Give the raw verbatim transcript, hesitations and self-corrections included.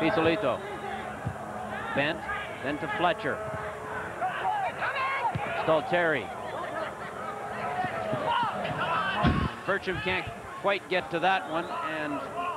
Pisolito. Bent, then to Fletcher. Stalteri. Bircham can't quite get to that one, and